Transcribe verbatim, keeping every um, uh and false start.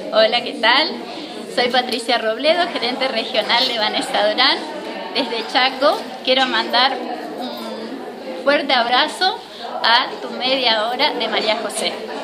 Hola, ¿qué tal? Soy Patricia Robledo, gerente regional de Vanessa Durán. Desde Chaco quiero mandar un fuerte abrazo a tu media hora de María José.